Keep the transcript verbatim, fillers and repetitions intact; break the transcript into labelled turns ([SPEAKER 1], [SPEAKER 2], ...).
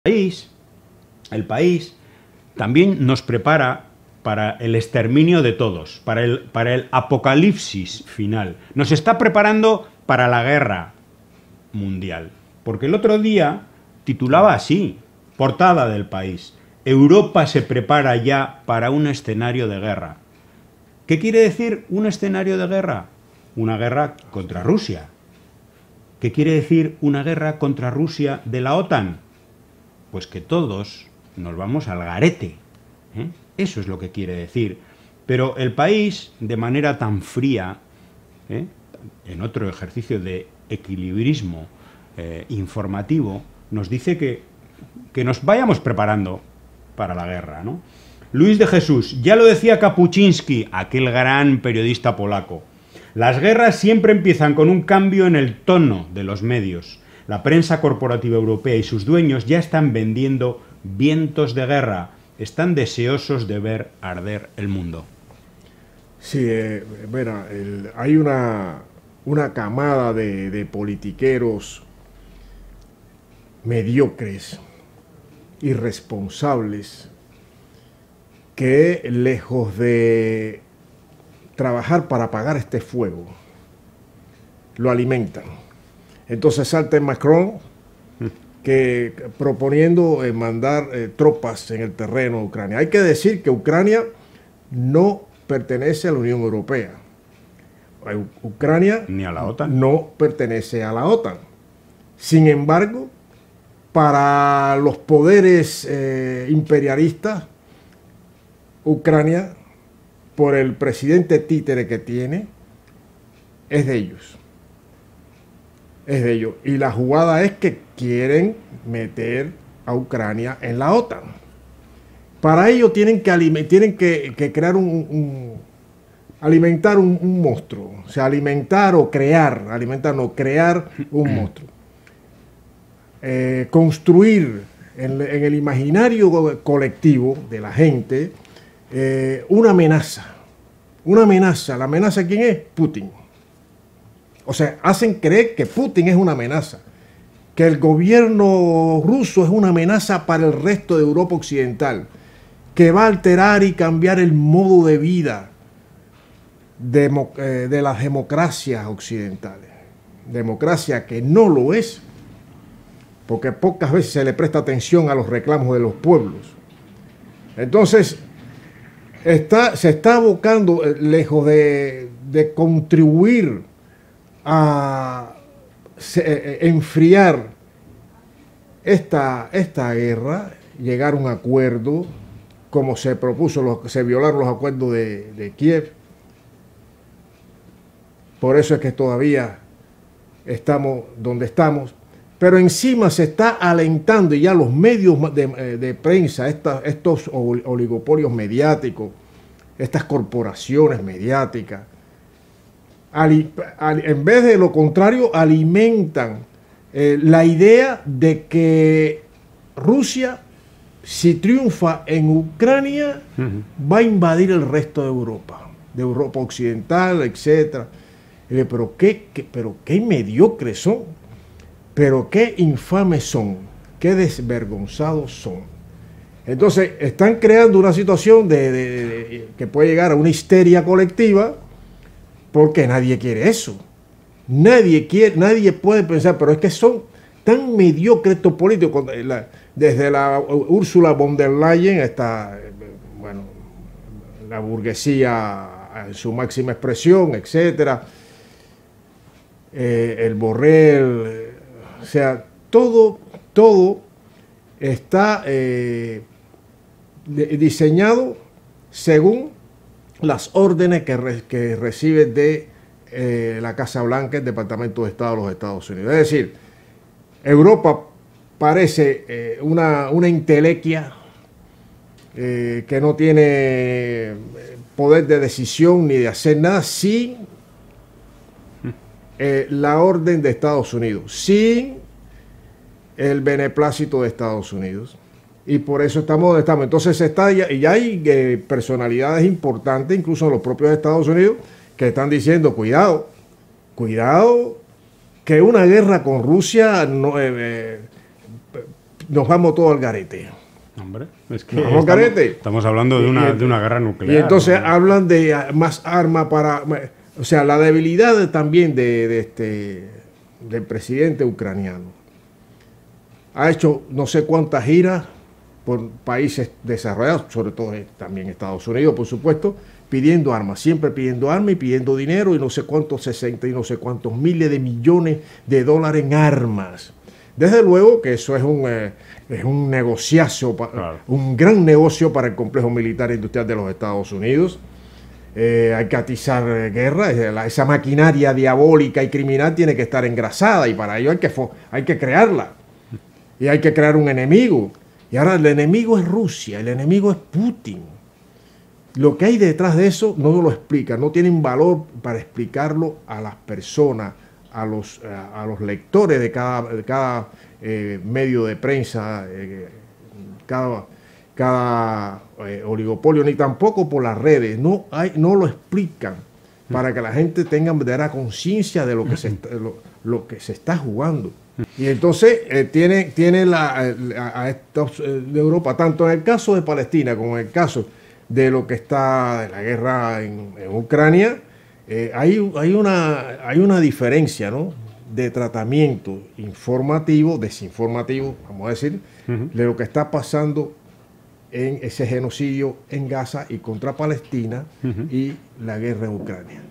[SPEAKER 1] país, el país también nos prepara para el exterminio de todos, para el, para el apocalipsis final. Nos está preparando para la guerra mundial. Porque el otro día titulaba así, portada del País: Europa se prepara ya para un escenario de guerra. ¿Qué quiere decir un escenario de guerra? Una guerra contra Rusia. ¿Qué quiere decir una guerra contra Rusia de la OTAN? Pues que todos nos vamos al garete, ¿eh? Eso es lo que quiere decir. Pero el País, de manera tan fría, ¿eh? en otro ejercicio de equilibrismo eh, informativo, nos dice que, que nos vayamos preparando para la guerra, ¿no? Luis de Jesús, ya lo decía Kapuczynski, aquel gran periodista polaco: las guerras siempre empiezan con un cambio en el tono de los medios. La prensa corporativa europea y sus dueños ya están vendiendo vientos de guerra. Están deseosos de ver arder el mundo.
[SPEAKER 2] Sí, eh, mira, el, hay una, una camada de, de politiqueros mediocres, irresponsables, que lejos de trabajar para apagar este fuego, lo alimentan. Entonces salta Macron, que proponiendo eh, mandar eh, tropas en el terreno de Ucrania. Hay que decir que Ucrania no pertenece a la Unión Europea. Ucrania
[SPEAKER 1] ni a la OTAN.
[SPEAKER 2] No pertenece a la OTAN. Sin embargo, para los poderes eh, imperialistas, Ucrania, por el presidente títere que tiene, es de ellos. Es de ellos. Y la jugada es que quieren meter a Ucrania en la OTAN. Para ello tienen que, tienen que, que crear un, un alimentar un, un monstruo. O sea, alimentar o crear, alimentar no, crear un monstruo. Eh, construir en, en el imaginario colectivo de la gente eh, una amenaza. Una amenaza. ¿La amenaza quién es? Putin. O sea, hacen creer que Putin es una amenaza, que el gobierno ruso es una amenaza para el resto de Europa occidental, que va a alterar y cambiar el modo de vida de, de las democracias occidentales. Democracia que no lo es, porque pocas veces se le presta atención a los reclamos de los pueblos. Entonces, está, se está abocando, lejos de, de contribuir a enfriar esta, esta guerra, llegar a un acuerdo, como se propuso, los, se violaron los acuerdos de, de Kiev. Por eso es que todavía estamos donde estamos. Pero encima se está alentando, y ya los medios de, de prensa, esta, estos oligopolios mediáticos, estas corporaciones mediáticas, Ali, ali, en vez de lo contrario, alimentan eh, la idea de que Rusia, si triunfa en Ucrania, uh-huh. va a invadir el resto de Europa, de Europa occidental, etcétera. Eh, pero qué, qué, pero qué mediocres son, pero qué infames son, qué desvergonzados son. Entonces, están creando una situación de, de, de, de, que puede llegar a una histeria colectiva, porque nadie quiere eso. Nadie quiere, nadie puede pensar, pero es que son tan mediocres estos políticos, desde la Ursula von der Leyen hasta, bueno, la burguesía en su máxima expresión, etcétera, eh, el Borrell, o sea, todo, todo está eh, diseñado según las órdenes que, re, que recibe de eh, la Casa Blanca, el Departamento de Estado de los Estados Unidos. Es decir, Europa parece eh, una, una entelequia eh, que no tiene poder de decisión ni de hacer nada sin eh, la orden de Estados Unidos, sin el beneplácito de Estados Unidos. Y por eso estamos donde estamos. Entonces está ya, ya hay eh, personalidades importantes, incluso los propios Estados Unidos, que están diciendo, cuidado, cuidado, que una guerra con Rusia no, eh, nos vamos todos al garete.
[SPEAKER 1] Hombre, es que
[SPEAKER 2] Nos vamos al
[SPEAKER 1] estamos,
[SPEAKER 2] garete.
[SPEAKER 1] estamos hablando de una, de una guerra nuclear.
[SPEAKER 2] Y entonces
[SPEAKER 1] ¿no?
[SPEAKER 2] hablan de más armas para... O sea, la debilidad también de, de este, del presidente ucraniano. Ha hecho no sé cuántas giras por países desarrollados, sobre todo también Estados Unidos, por supuesto, pidiendo armas, siempre pidiendo armas y pidiendo dinero y no sé cuántos, sesenta y no sé cuántos miles de millones de dólares en armas. Desde luego que eso es un, eh, es un negociazo, claro. un gran negocio para el complejo militar e industrial de los Estados Unidos. Eh, hay que atizar eh, guerra, esa maquinaria diabólica y criminal tiene que estar engrasada y para ello hay que, hay que crearla. Y hay que crear un enemigo. Y ahora el enemigo es Rusia, el enemigo es Putin. Lo que hay detrás de eso no lo explica, no tienen valor para explicarlo a las personas, a los, a, a los lectores de cada, de cada eh, medio de prensa, eh, cada, cada eh, oligopolio, ni tampoco por las redes. No, hay, no lo explican para que la gente tenga verdadera conciencia de lo que, se, lo, lo que se está jugando. Y entonces eh, tiene, tiene la, a, a estos eh, de Europa, tanto en el caso de Palestina como en el caso de lo que está en la guerra en, en Ucrania, eh, hay, hay, una, hay una diferencia, ¿no?, de tratamiento informativo, desinformativo, vamos a decir, uh-huh. de lo que está pasando en ese genocidio en Gaza y contra Palestina uh-huh. y la guerra en Ucrania.